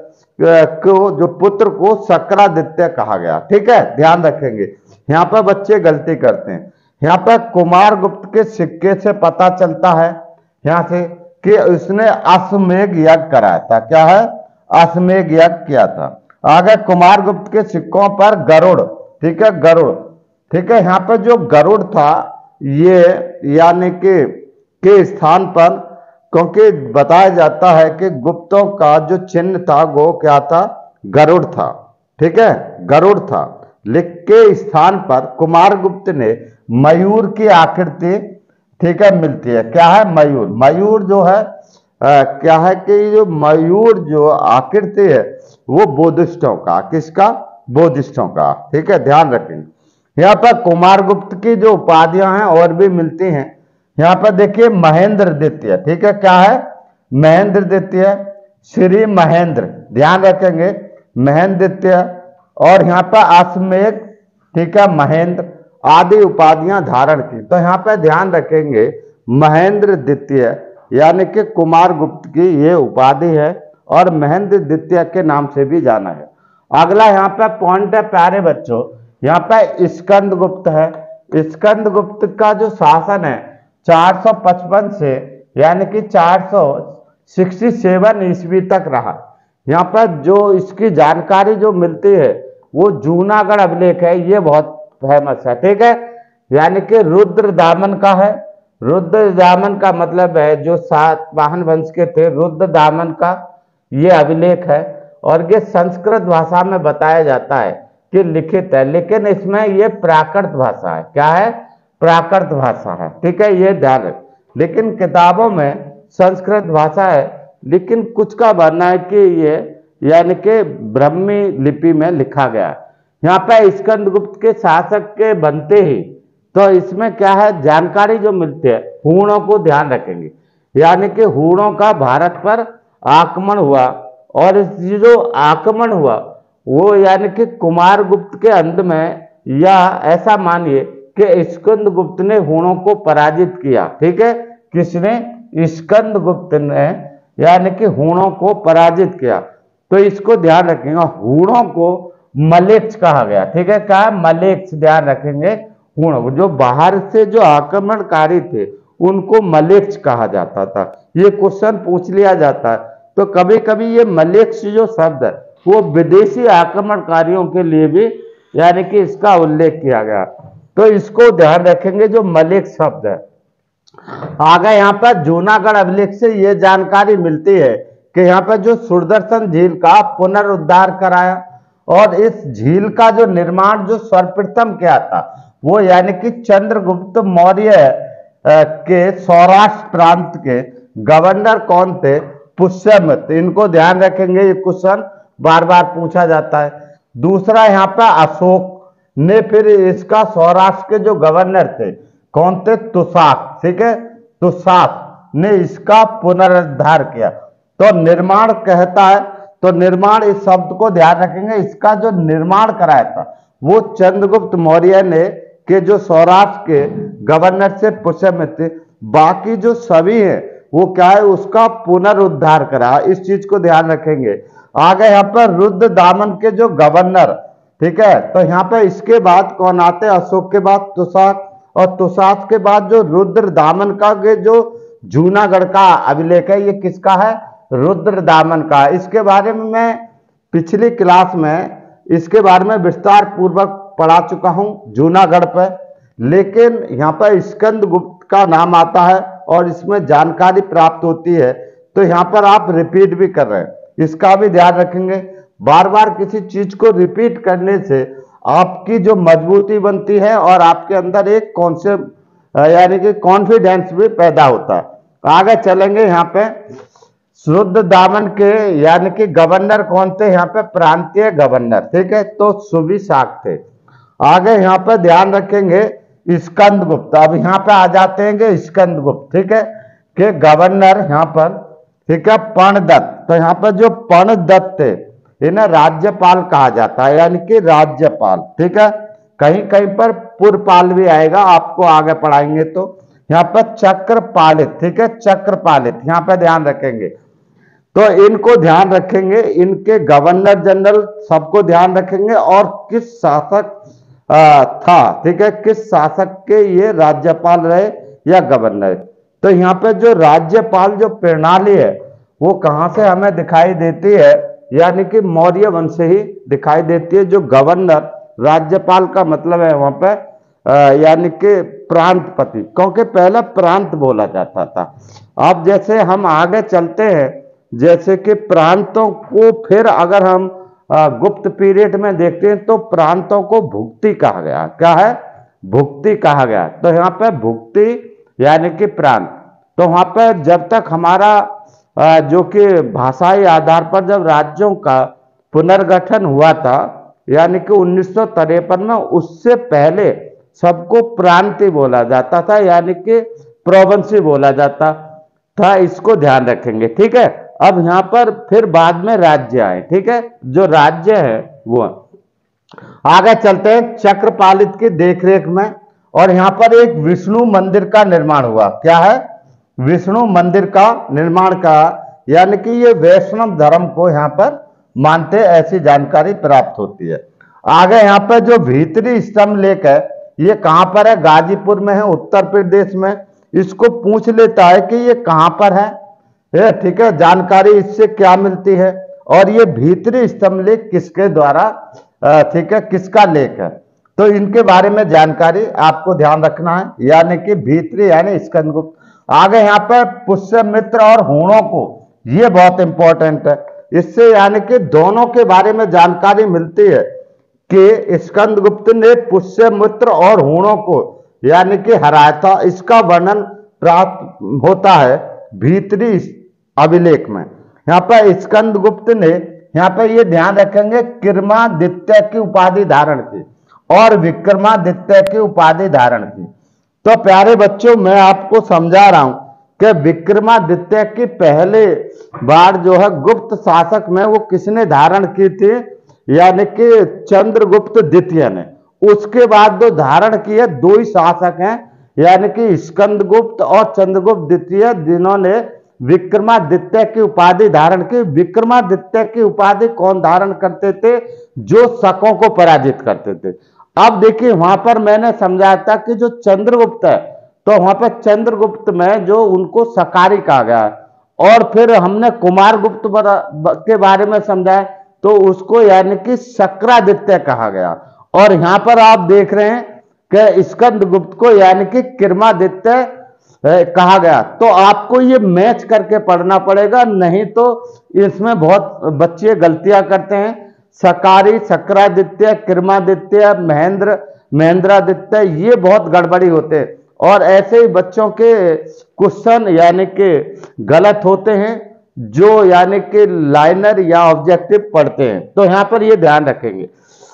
को जो पुत्र को शक्रादित्य कहा गया। ठीक है, ध्यान रखेंगे, यहाँ पर बच्चे गलती करते हैं। यहाँ पर कुमारगुप्त के सिक्के से पता चलता है यहाँ से कि उसने अश्वमेध यज्ञ कराया था। क्या है, अश्वमेध यज्ञ किया था। आगे कुमारगुप्त के सिक्कों पर गरुड़, ठीक है, गरुड़, ठीक है, यहाँ पर जो गरुड़ था ये यानी कि के स्थान पर, क्योंकि बताया जाता है कि गुप्तों का जो चिन्ह था वो क्या था, गरुड़ था। ठीक है, गरुड़ था, लिख के स्थान पर कुमारगुप्त ने मयूर की आकृति, ठीक है, मिलती है। क्या है, मयूर, मयूर जो है आ, क्या है कि जो मयूर जो आकृति है वो बोधिष्ठों का, किसका, बोधिष्ठों का। ठीक है, ध्यान रखेंगे। यहाँ पर कुमारगुप्त की जो उपाधियां हैं और भी मिलती हैं। यहाँ पर देखिए महेंद्र द्वितीय, ठीक है, क्या है, महेंद्र द्वितीय, श्री महेंद्र, ध्यान रखेंगे, महेंद्र द्वितीय, और यहाँ पर अश्वमेध, ठीक है, महेंद्र आदि उपाधियां धारण की। तो यहाँ पर ध्यान रखेंगे महेंद्र द्वितीय यानी कि कुमारगुप्त की ये उपाधि है, और महेंद्र द्वितीय के नाम से भी जाना है। अगला यहाँ पे पॉइंट है प्यारे बच्चों, यहाँ पे स्कंदगुप्त है। स्कंदगुप्त का जो शासन है चार सौ पचपन से यानी कि चार सौ सड़सठ ईस्वी तक रहा। यहाँ पर जो इसकी जानकारी जो मिलती है वो जूनागढ़ अभिलेख है, ये बहुत फेमस है। ठीक है, यानी कि रुद्र दामन का है। रुद्र दामन का मतलब है जो सातवाहन वंश के थे, रुद्र दामन का ये अभिलेख है, और ये संस्कृत भाषा में बताया जाता है कि लिखित है, लेकिन इसमें ये प्राकृत भाषा है। क्या है, प्राकृत भाषा है। ठीक है, ये ध्यान रख, लेकिन किताबों में संस्कृत भाषा है, लेकिन कुछ का मानना है कि ये यानी कि ब्राह्मी लिपि में लिखा गया है। यहाँ पे स्कंदगुप्त के शासक के बनते ही तो इसमें क्या है, जानकारी जो मिलती है, हूणों को ध्यान रखेंगे, यानी कि हूणों का भारत पर आक्रमण हुआ, और इस जो आक्रमण हुआ वो यानी कि कुमारगुप्त के अंत में, या ऐसा मानिए कि स्कंदगुप्त ने हूणों को पराजित किया। ठीक है, किसने, स्कंदगुप्त ने यानी कि हूणों को पराजित किया। तो इसको ध्यान रखेंगे, हूणों को मलेक्ष कहा गया। ठीक है, कहा मलेक्ष, ध्यान रखेंगे, हूण जो बाहर से जो आक्रमणकारी थे उनको मलेक्ष कहा जाता था। ये क्वेश्चन पूछ लिया जाता है, तो कभी कभी ये मलेक्ष जो शब्द है वो विदेशी आक्रमणकारियों के लिए भी यानी कि इसका उल्लेख किया गया, तो इसको ध्यान रखेंगे जो मलेक्ष शब्द है। आगे यहाँ पर जूनागढ़ अभिलेख से ये जानकारी मिलती है कि यहाँ पर जो सुदर्शन झील का पुनरुद्धार कराया, और इस झील का जो निर्माण जो सर्वप्रथम किया था वो यानी कि चंद्रगुप्त मौर्य के सौराष्ट्र प्रांत के गवर्नर कौन थे? पुष्यमित्र। इनको ध्यान रखेंगे, ये क्वेश्चन बार बार पूछा जाता है। दूसरा यहाँ पे अशोक ने फिर इसका सौराष्ट्र के जो गवर्नर थे कौन थे? तुषाक। ठीक है, तुषाक ने इसका पुनरुद्धार किया। तो निर्माण कहता है, तो निर्माण इस शब्द को ध्यान रखेंगे, इसका जो निर्माण कराया था वो चंद्रगुप्त मौर्य ने के जो सौराष्ट्र के गवर्नर से पुष्यमित्र, बाकी जो सभी है वो क्या है? उसका पुनरुद्धार करा। इस चीज को ध्यान रखेंगे। आगे यहाँ पर रुद्र दामन के जो गवर्नर, ठीक है, तो यहाँ पे इसके बाद कौन आते हैं? अशोक के बाद तुषाक, और तुषाक के बाद जो रुद्र दामन का जो जूनागढ़ का अभिलेख है, ये किसका है? रुद्र दामन का। इसके बारे में मैं पिछली क्लास में इसके बारे में विस्तार पूर्वक पढ़ा चुका हूं जूनागढ़ पर, लेकिन यहाँ पर स्कंदगुप्त का नाम आता है और इसमें जानकारी प्राप्त होती है, तो यहाँ पर आप रिपीट भी कर रहे हैं, इसका भी ध्यान रखेंगे। बार बार किसी चीज को रिपीट करने से आपकी जो मजबूती बनती है और आपके अंदर एक कॉन्सेप्ट यानी कि कॉन्फिडेंस भी पैदा होता है। आगे चलेंगे। यहाँ पे रुद्र दामन के यानी कि गवर्नर कौन थे? यहाँ पे प्रांतीय गवर्नर, ठीक है, तो सुविशाक थे। आगे यहाँ पे ध्यान रखेंगे स्कंदगुप्त। अब यहाँ पे आ जाते हैं स्कंदगुप्त, ठीक है, के गवर्नर यहाँ पर, ठीक है, पर्णदत्त। तो यहाँ पर जो पर्णदत्त थे इन्हें राज्यपाल कहा जाता है, यानी कि राज्यपाल, ठीक है। कहीं कहीं पर पुरपाल भी आएगा, आपको आगे पढ़ाएंगे। तो यहाँ पर चक्रपालित, ठीक है, चक्रपालित यहाँ पे ध्यान रखेंगे। तो इनको ध्यान रखेंगे, इनके गवर्नर जनरल सबको ध्यान रखेंगे और किस शासक आ, था, ठीक है, किस शासक के ये राज्यपाल रहे या गवर्नर। तो यहाँ पे जो राज्यपाल जो प्रणाली है वो कहाँ से हमें दिखाई देती है? यानी कि मौर्य वंश से ही दिखाई देती है। जो गवर्नर, राज्यपाल का मतलब है वहां पे यानी कि प्रांतपति, क्योंकि पहले प्रांत बोला जाता था। अब जैसे हम आगे चलते हैं, जैसे कि प्रांतों को फिर अगर हम गुप्त पीरियड में देखते हैं तो प्रांतों को भुक्ति कहा गया। क्या है? भुक्ति कहा गया। तो यहाँ पे भुक्ति यानी कि प्रांत। तो वहां पे जब तक हमारा जो कि भाषाई आधार पर जब राज्यों का पुनर्गठन हुआ था, यानी कि उन्नीस सौ तिरपन में, उससे पहले सबको प्रांतीय बोला जाता था, यानी कि प्रोविंसी बोला जाता था। इसको ध्यान रखेंगे, ठीक है। अब यहाँ पर फिर बाद में राज्य आए, ठीक है, जो राज्य है वो। आगे चलते हैं चक्रपालित की देखरेख में, और यहाँ पर एक विष्णु मंदिर का निर्माण हुआ। क्या है? विष्णु मंदिर का निर्माण का, यानी कि ये वैष्णव धर्म को यहाँ पर मानते, ऐसी जानकारी प्राप्त होती है। आगे यहाँ पर जो भीतरी स्तंभ लेख है, ये कहाँ पर है? गाजीपुर में है, उत्तर प्रदेश में। इसको पूछ लेता है कि ये कहाँ पर है, ये ठीक है, जानकारी इससे क्या मिलती है, और ये भीतरी स्तंभ लेख किसके द्वारा, ठीक है, किसका लेख है। तो इनके बारे में जानकारी आपको ध्यान रखना है, यानी कि भीतरी यानी स्कंदगुप्त। आगे यहाँ पर पुष्यमित्र और हूणों को, ये बहुत इंपॉर्टेंट है, इससे यानी कि दोनों के बारे में जानकारी मिलती है कि स्कंदगुप्त ने पुष्यमित्र और हूणों को यानी कि हराया था। इसका वर्णन प्राप्त होता है भीतरी अभिलेख में। यहाँ पर स्कंदगुप्त ने, यहाँ पर ये ध्यान रखेंगे, किर्मादित्य की उपाधि धारण की और विक्रमादित्य की उपाधि धारण की। तो प्यारे बच्चों, मैं आपको समझा रहा हूं कि विक्रमादित्य की पहले बार जो है गुप्त शासक में वो किसने धारण की थी, यानी कि चंद्रगुप्त द्वितीय ने। उसके बाद जो धारण किए दो ही शासक हैं, यानी कि स्कंदगुप्त और चंद्रगुप्त द्वितीय, जिन्होंने विक्रमादित्य की उपाधि धारण की। विक्रमादित्य की उपाधि कौन धारण करते थे? जो शकों को पराजित करते थे। अब देखिए, वहां पर मैंने समझाया था कि जो चंद्रगुप्त है, तो वहां पर चंद्रगुप्त में जो उनको सकारी कहा गया, और फिर हमने कुमारगुप्त के बारे में समझाया तो उसको यानी कि शक्रादित्य कहा गया। और यहां पर आप देख रहे हैं कि स्कंदगुप्त को यानी कि किर्मादित्य कहा गया। तो आपको ये मैच करके पढ़ना पड़ेगा, नहीं तो इसमें बहुत बच्चे गलतियां करते हैं। सकारी, शक्रादित्य, किर्मादित्य, महेंद्र, महेंद्रादित्य, ये बहुत गड़बड़ी होते हैं। और ऐसे ही बच्चों के क्वेश्चन यानी कि गलत होते हैं जो यानी कि लाइनर या ऑब्जेक्टिव पढ़ते हैं। तो यहां पर ये ध्यान रखेंगे।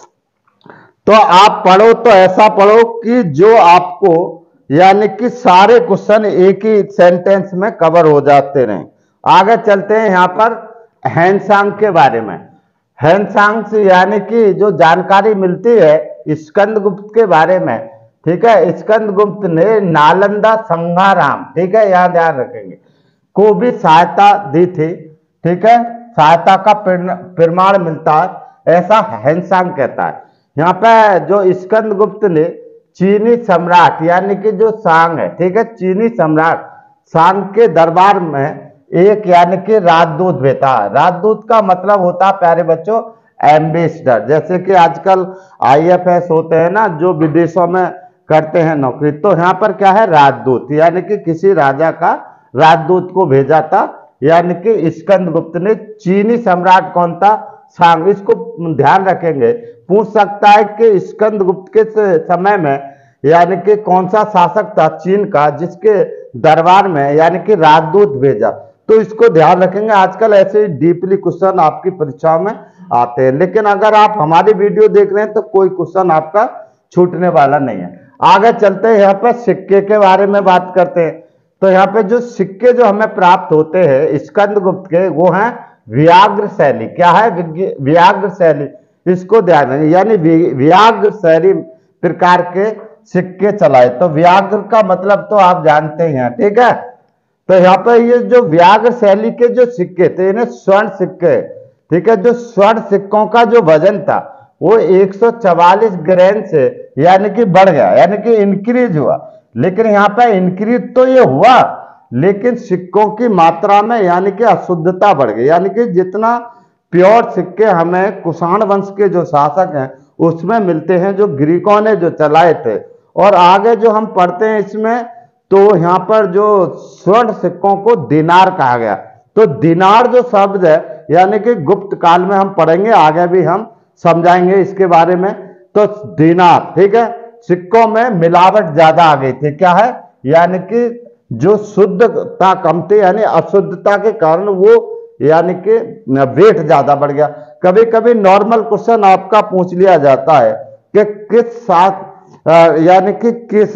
तो आप पढ़ो तो ऐसा पढ़ो कि जो आपको यानी कि सारे क्वेश्चन एक ही सेंटेंस में कवर हो जाते रहें। आगे चलते हैं यहां पर हैंसांग के बारे में। हैंसांग से यानी कि जो जानकारी मिलती है स्कंदगुप्त के बारे में, ठीक है, स्कंदगुप्त ने नालंदा संघाराम, ठीक है, यहां ध्यान रखेंगे, को भी सहायता दी थी, ठीक है, सहायता का प्रमाण मिलता है, ऐसा हैंसांग कहता है। यहाँ पे जो स्कंदगुप्त ने चीनी सम्राट यानी कि जो सांग है, ठीक है, चीनी सम्राट सांग के दरबार में एक यानी कि राजदूत भेजा। राजदूत का मतलब होता है प्यारे बच्चों एम्बेसडर, जैसे कि आजकल आई एफ एस होते हैं ना जो विदेशों में करते हैं नौकरी, तो यहाँ पर क्या है राजदूत, यानी कि किसी राजा का राजदूत को भेजा था, यानी कि स्कंदगुप्त ने। चीनी सम्राट कौन था? सांग। इसको ध्यान रखेंगे, पूछ सकता है कि स्कंदगुप्त के समय में यानी कि कौन सा शासक था चीन का जिसके दरबार में यानी कि राजदूत भेजा। तो इसको ध्यान रखेंगे। आजकल ऐसे डीपली क्वेश्चन आपकी परीक्षाओं में आते हैं, लेकिन अगर आप हमारी वीडियो देख रहे हैं तो कोई क्वेश्चन आपका छूटने वाला नहीं है। आगे चलते हैं, यहाँ पर सिक्के के बारे में बात करते हैं। तो यहाँ पे जो सिक्के जो हमें प्राप्त होते हैं स्कंदगुप्त के, वो हैं व्याघ्र शैली। क्या है? व्याघ्र शैली। इसको ध्यान रखें, यानी व्याघ्र शैली प्रकार के सिक्के चलाए। तो व्याघ्र का मतलब तो आप जानते हैं, ठीक है। तो यहाँ पे ये जो व्याघ्र शैली के जो सिक्के थे, इन्हें स्वर्ण सिक्के, ठीक है, जो स्वर्ण सिक्कों का जो वजन था वो एक सौ चवालीस ग्राम से यानी कि बढ़ गया, यानी कि इंक्रीज हुआ। लेकिन यहाँ पे इंक्रीज तो ये हुआ, लेकिन सिक्कों की मात्रा में यानी कि अशुद्धता बढ़ गई। यानी कि जितना प्योर सिक्के हमें कुषाण वंश के जो शासक हैं उसमें मिलते हैं, जो ग्रीकों ने जो चलाए थे। और आगे जो हम पढ़ते हैं इसमें, तो यहाँ पर जो स्वर्ण सिक्कों को दिनार कहा गया। तो दिनार जो शब्द है यानी कि गुप्त काल में हम पढ़ेंगे, आगे भी हम समझाएंगे इसके बारे में। तो दिनार, ठीक है, सिक्कों में मिलावट ज्यादा आ गई थी। क्या है? यानी कि जो शुद्धता कम थी, यानी अशुद्धता के कारण वो यानी कि वेट ज्यादा बढ़ गया। कभी कभी नॉर्मल क्वेश्चन आपका पूछ लिया जाता है कि किस साथ यानी कि किस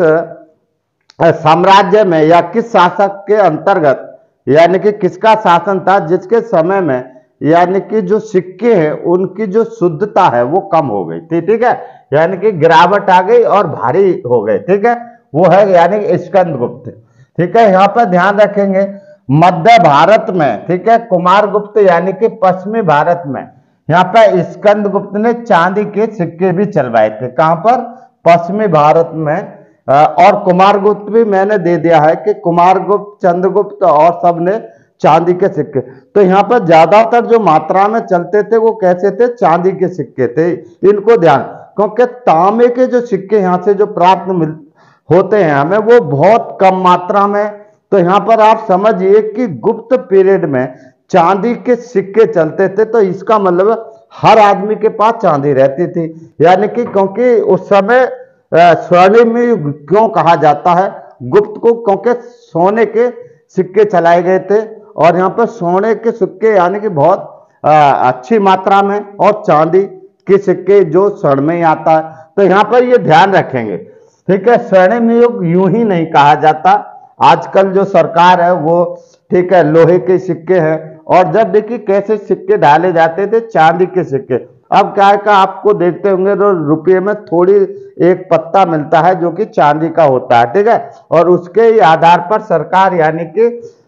साम्राज्य में या किस शासक के अंतर्गत यानी कि किसका शासन था जिसके समय में यानी कि जो सिक्के हैं उनकी जो शुद्धता है वो कम हो गई थी, ठीक है, यानी कि गिरावट आ गई और भारी हो गए, ठीक है, वो है यानी कि स्कंदगुप्त, ठीक है। यहाँ पर ध्यान रखेंगे मध्य भारत में, ठीक है, कुमारगुप्त यानी कि पश्चिमी भारत में यहाँ पर स्कंदगुप्त ने चांदी के सिक्के भी चलवाए थे। कहां पर? पश्चिमी भारत में। और कुमारगुप्त भी मैंने दे दिया है कि कुमारगुप्त, चंद्रगुप्त और सब ने चांदी के सिक्के। तो यहाँ पर ज्यादातर जो मात्रा में चलते थे वो कैसे थे? चांदी के सिक्के थे। इनको ध्यान, क्योंकि तांबे के जो सिक्के यहाँ से जो प्राप्त मिल होते हैं हमें वो बहुत कम मात्रा में। तो यहाँ पर आप समझिए कि गुप्त पीरियड में चांदी के सिक्के चलते थे। तो इसका मतलब हर आदमी के पास चांदी रहती थी, यानी कि क्योंकि उस समय स्वर्णिम युग क्यों कहा जाता है गुप्त को? क्योंकि सोने के सिक्के चलाए गए थे और यहाँ पर सोने के सिक्के यानी कि बहुत आ, अच्छी मात्रा में, और चांदी के सिक्के जो स्वर्ण में ही आता है। तो यहाँ पर ये ध्यान रखेंगे, ठीक है। स्वर्णिम युग यूं ही नहीं कहा जाता। आजकल जो सरकार है वो, ठीक है, लोहे के सिक्के हैं। और जब देखिए कैसे सिक्के डाले जाते थे, चांदी के सिक्के। अब क्या है का आपको देखते होंगे तो रुपये में थोड़ी एक पत्ता मिलता है जो कि चांदी का होता है, ठीक है, और उसके आधार पर सरकार यानी कि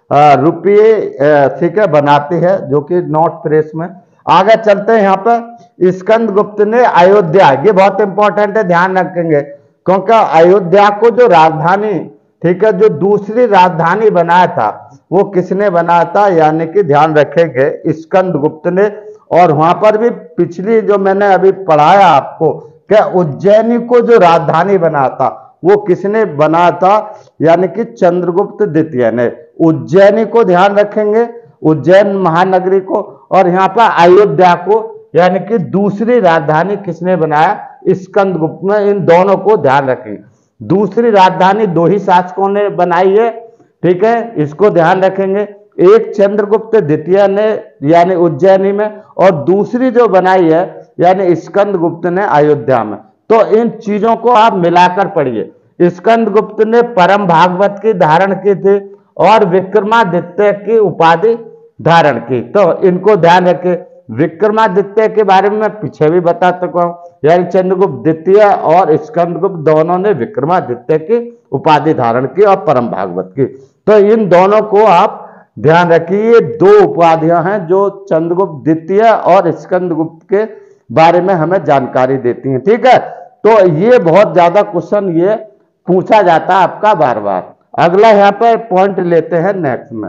रुपये सिक्के बनाती है जो कि नोट प्रेस में। आगे चलते हैं, यहाँ पर स्कंदगुप्त ने अयोध्या, ये बहुत इंपॉर्टेंट है, ध्यान रखेंगे, क्योंकि अयोध्या को जो राजधानी, ठीक है, जो दूसरी राजधानी बनाया था वो किसने बनाया था? यानी कि ध्यान रखेंगे स्कंदगुप्त ने। और वहां पर भी पिछली जो मैंने अभी पढ़ाया आपको, क्या उज्जैनी को जो राजधानी बनाया था वो किसने बनाया था? यानी कि चंद्रगुप्त द्वितीय ने। उज्जैनी को ध्यान रखेंगे, उज्जैन महानगरी को, और यहाँ पर अयोध्या को यानी कि दूसरी राजधानी किसने बनाया? स्कंदगुप्त ने। इन दोनों को ध्यान रखेंगे। दूसरी राजधानी दो ही शासकों ने बनाई है, ठीक है, इसको ध्यान रखेंगे। एक चंद्रगुप्त द्वितीय ने यानी उज्जैनी में, और दूसरी जो बनाई है यानी स्कंदगुप्त ने अयोध्या में। तो इन चीजों को आप मिलाकर पढ़िए। स्कंदगुप्त ने परम भागवत की धारण की थी और विक्रमादित्य की उपाधि धारण की, तो इनको ध्यान रखें। विक्रमादित्य के बारे में मैं पीछे भी बता चुका हूं, यानी चंद्रगुप्त द्वितीय और स्कंदगुप्त दोनों ने विक्रमादित्य की उपाधि धारण की और परम भागवत की। तो इन दोनों को आप ध्यान रखिए, ये दो उपाधियां हैं जो चंद्रगुप्त द्वितीय और स्कंदगुप्त के बारे में हमें जानकारी देती हैं, ठीक है। तो ये बहुत ज्यादा क्वेश्चन ये पूछा जाता है आपका बार बार। अगला यहाँ पर पॉइंट लेते हैं नेक्स्ट में।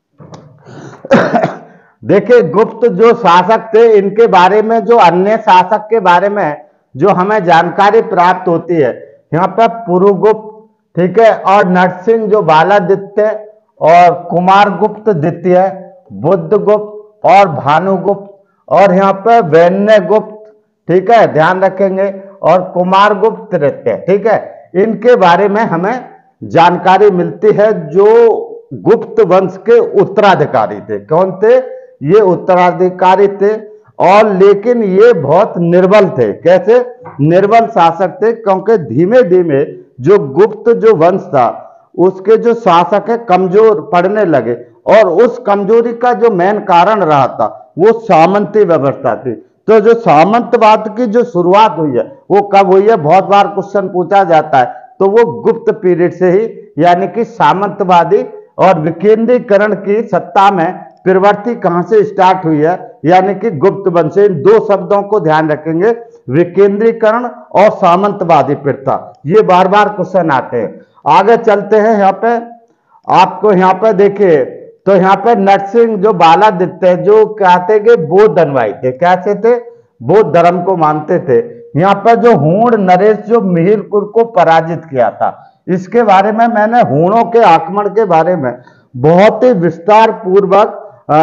देखिए, गुप्त जो शासक थे इनके बारे में, जो अन्य शासक के बारे में जो हमें जानकारी प्राप्त होती है, यहाँ पर पुरुगुप्त, ठीक है, और नरसिंह जो बालादित्य और कुमारगुप्त द्वितीय, बुद्धगुप्त और भानुगुप्त, और यहाँ पर वैन्यगुप्त, ठीक है, ध्यान रखेंगे, और कुमारगुप्त तृतीय, ठीक है, इनके बारे में हमें जानकारी मिलती है, जो गुप्त वंश के उत्तराधिकारी थे। कौन थे? ये उत्तराधिकारी थे, और लेकिन ये बहुत निर्बल थे। कैसे? निर्बल शासक थे, क्योंकि धीमे धीमे जो गुप्त जो वंश था उसके जो शासक है कमजोर पड़ने लगे, और उस कमजोरी का जो मेन कारण रहा था वो सामंती व्यवस्था थी। तो जो सामंतवाद की जो शुरुआत हुई है वो कब हुई है? बहुत बार क्वेश्चन पूछा जाता है, तो वो गुप्त पीरियड से ही, यानी कि सामंतवादी और विकेंद्रीकरण की सत्ता में प्रवृत्ति कहां से स्टार्ट हुई है, यानी कि गुप्त वंश से। इन दो शब्दों को ध्यान रखेंगे, विकेंद्रीकरण और सामंतवादी प्रथा, ये बार बार क्वेश्चन आते हैं। आगे चलते हैं, यहाँ पे आपको यहाँ पे देखिए, तो यहाँ पे नरसिंह जो बालादित्य जो कहते कि बौद्ध अनुयायी थे, कैसे थे? बौद्ध धर्म को मानते थे। यहाँ पर जो हूण नरेश जो मिहिर कुल को पराजित किया था, इसके बारे में मैंने हूणों के आक्रमण के बारे में बहुत ही विस्तार पूर्वक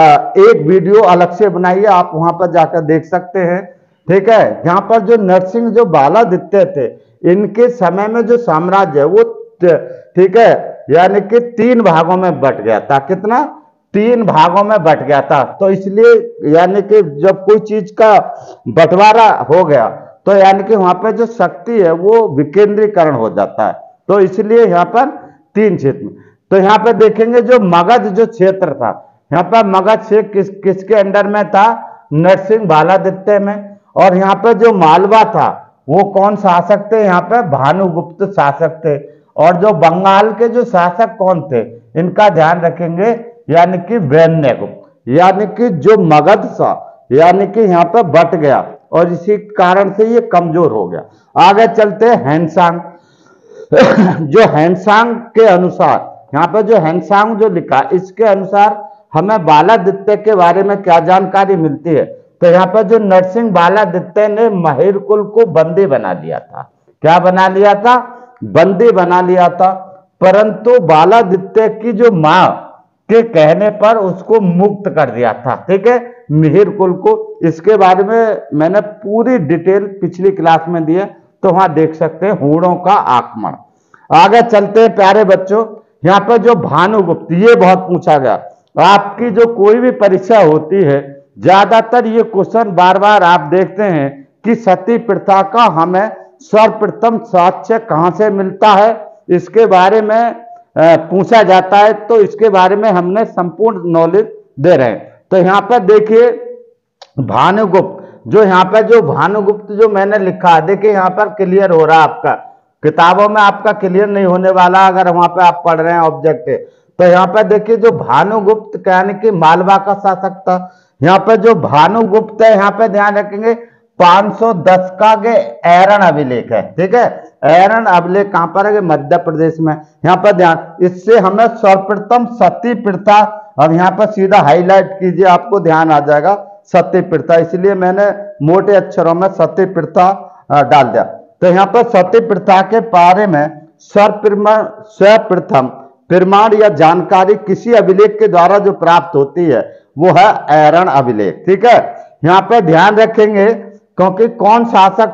एक वीडियो अलग से बनाई है, आप वहां पर जाकर देख सकते हैं, ठीक है। यहाँ पर जो नरसिंह जो बालादित्य थे, इनके समय में जो साम्राज्य है वो, ठीक है, यानी कि तीन भागों में बट गया था। कितना? तीन भागों में बट गया था। तो इसलिए यानी कि जब कोई चीज का बंटवारा हो गया तो यानी कि वहां पर जो शक्ति है वो विकेंद्रीकरण हो जाता है। तो इसलिए यहाँ पर तीन क्षेत्र में, तो यहाँ पर देखेंगे जो मगध जो क्षेत्र था, यहाँ पर मगध से किस किसके अंडर में था? नरसिंह बालादित्य में। और यहाँ पर जो मालवा था वो कौन शासक थे? यहाँ पर भानुगुप्त शासक थे। और जो बंगाल के जो शासक कौन थे, इनका ध्यान रखेंगे, यानी कि वैन्यगुप्त। यानी कि जो मगध था यानी कि यहाँ पर बट गया और इसी कारण से ये कमजोर हो गया। आगे चलते हैं हैंसांग। जो हैंसांग के अनुसार, यहाँ पर जो हैंसांग जो लिखा, इसके अनुसार हमें बालादित्य के बारे में क्या जानकारी मिलती है? तो यहाँ पर जो नरसिंह बालादित्य ने महिर कुल को बंदी बना लिया था। क्या बना लिया था? बंदी बना लिया था। परंतु बालादित्य की जो मां के कहने पर उसको मुक्त कर दिया था, ठीक है, मिहिर कुल को। इसके बारे में मैंने पूरी डिटेल पिछली क्लास में दी है, तो वहां देख सकते हैं हूणों का आक्रमण। आगे चलते हैं प्यारे बच्चों, यहाँ पर जो भानुगुप्त, ये बहुत पूछा गया। आपकी जो कोई भी परीक्षा होती है, ज्यादातर ये क्वेश्चन बार बार आप देखते हैं कि सती प्रथा का हमें सर्वप्रथम साक्ष्य कहां से मिलता है, इसके बारे में पूछा जाता है। तो इसके बारे में हमने संपूर्ण नॉलेज दे रहे हैं। तो यहाँ पर देखिए भानुगुप्त, जो यहाँ पर जो भानुगुप्त जो मैंने लिखा, देखिए यहाँ पर क्लियर हो रहा है आपका, किताबों में आपका क्लियर नहीं होने वाला अगर वहां पे आप पढ़ रहे हैं ऑब्जेक्ट। तो यहाँ पर देखिए जो भानुगुप्त यानी कि मालवा का शासक था। यहाँ पर जो भानुगुप्त है, यहाँ पे ध्यान रखेंगे पाँच सौ दस का के ऐरण अभिलेख है, ठीक है। ऐरण अभिलेख कहां पर है? मध्य प्रदेश में। यहाँ पर ध्यान, इससे हमें सर्वप्रथम सती प्रथा, अब यहाँ पर सीधा हाईलाइट कीजिए, आपको ध्यान आ जाएगा सती प्रथा, इसलिए मैंने मोटे अक्षरों में सती प्रथा डाल दिया। तो यहाँ पर सती प्रथा के बारे में सर्वप्रथम प्रमाण या जानकारी किसी अभिलेख के द्वारा जो प्राप्त होती है वो है ऐरण अभिलेख, ठीक है। यहाँ पे ध्यान रखेंगे क्योंकि कौन शासक था?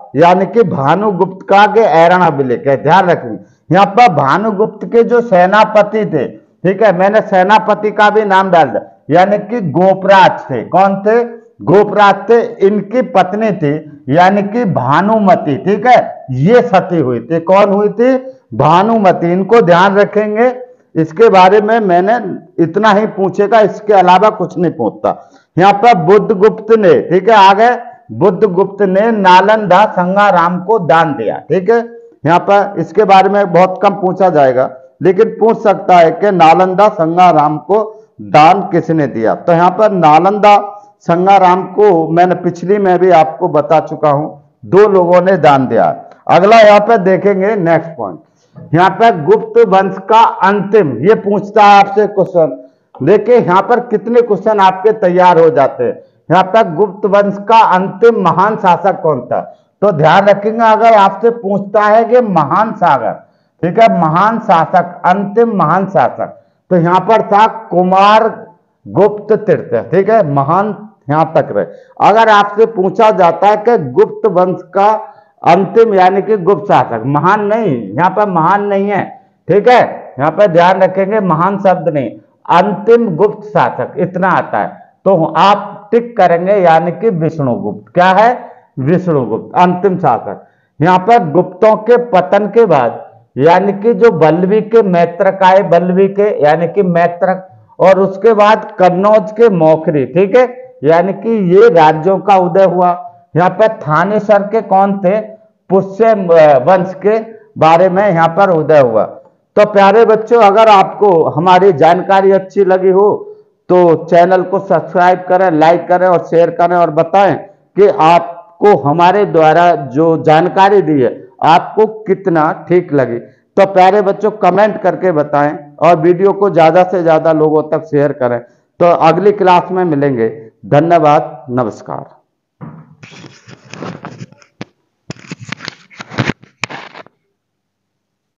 यानी कि भानुगुप्त का के ऐरण अभिलेख है, ध्यान रखेंगे। यहाँ पर भानुगुप्त के जो सेनापति थे, ठीक है, मैंने सेनापति का भी नाम डाल दिया, यानी कि गोपराज थे। कौन थे? गोपराज थे। इनकी पत्नी थी यानी कि भानुमति, ठीक है, ये सती हुई थी। कौन हुई थी? भानुमति। इनको ध्यान रखेंगे, इसके बारे में मैंने इतना ही पूछेगा, इसके अलावा कुछ नहीं पूछता। यहाँ पर बुद्धगुप्त ने, ठीक है, आगे बुद्धगुप्त ने नालंदा संगाराम को दान दिया, ठीक है। यहाँ पर इसके बारे में बहुत कम पूछा जाएगा, लेकिन पूछ सकता है कि नालंदा संगाराम को दान किसने दिया। तो यहाँ पर नालंदा संगाराम को मैंने पिछली में भी आपको बता चुका हूं, दो लोगों ने दान दिया। अगला यहाँ पर देखेंगे नेक्स्ट पॉइंट, यहाँ पर गुप्त वंश का अंतिम, ये पूछता है आपसे क्वेश्चन। देखिए यहाँ पर कितने क्वेश्चन आपके तैयार हो जाते हैं। यहाँ पर गुप्त वंश का अंतिम महान शासक कौन था? तो ध्यान रखेंगे, अगर आपसे पूछता है कि महान सागर, ठीक है, महान शासक, अंतिम महान शासक, तो यहाँ पर था कुमार गुप्त तीर्थ, ठीक है, महान यहां तक रहे। अगर आपसे पूछा जाता है कि गुप्त वंश का अंतिम यानी कि गुप्त शासक, महान नहीं, यहाँ पर महान नहीं है, ठीक है, यहाँ पर ध्यान रखेंगे, महान शब्द नहीं, अंतिम गुप्त शासक इतना आता है, तो आप टिक करेंगे, यानी कि विष्णुगुप्त। क्या है? विष्णुगुप्त, अंतिम शासक। यहाँ पर गुप्तों के पतन के बाद, यानी कि जो बल्लवी के मैत्रक आए, बल्लवी के यानी कि मैत्रक, और उसके बाद कन्नौज के मौखरी, ठीक है, यानी कि ये राज्यों का उदय हुआ। यहाँ पर थानेसर के कौन थे? पुष्य वंश के बारे में यहाँ पर उदय हुआ। तो प्यारे बच्चों, अगर आपको हमारी जानकारी अच्छी लगी हो तो चैनल को सब्सक्राइब करें, लाइक करें और शेयर करें, और बताएं कि आपको हमारे द्वारा जो जानकारी दी है आपको कितना ठीक लगी। तो प्यारे बच्चों, कमेंट करके बताएं और वीडियो को ज्यादा से ज्यादा लोगों तक शेयर करें। तो अगली क्लास में मिलेंगे। धन्यवाद, नमस्कार।